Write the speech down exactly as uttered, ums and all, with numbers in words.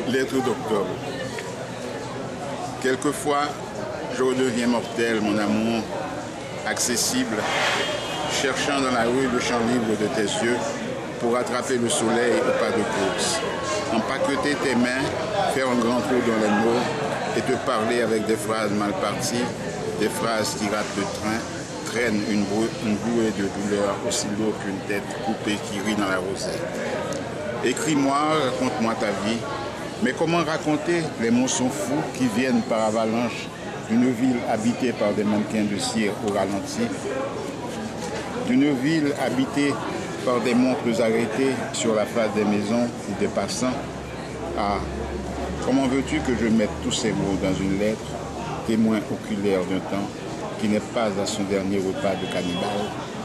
Lettre d'octobre. Quelquefois, je redeviens mortel, mon amour, accessible, cherchant dans la rue le champ libre de tes yeux pour attraper le soleil au pas de course, empaqueter tes mains, faire un grand trou dans les mots et te parler avec des phrases mal parties, des phrases qui ratent le train, traînent une, une bouée de douleur aussi lourde qu'une tête coupée qui rit dans la rosée. Écris-moi, raconte-moi ta vie. Mais comment raconter les mots sont fous qui viennent par avalanche d'une ville habitée par des mannequins de cire au ralenti, d'une ville habitée par des montres arrêtées sur la face des maisons ou des passants? Ah, comment veux-tu que je mette tous ces mots dans une lettre, témoin oculaire d'un temps qui n'est pas à son dernier repas de cannibale?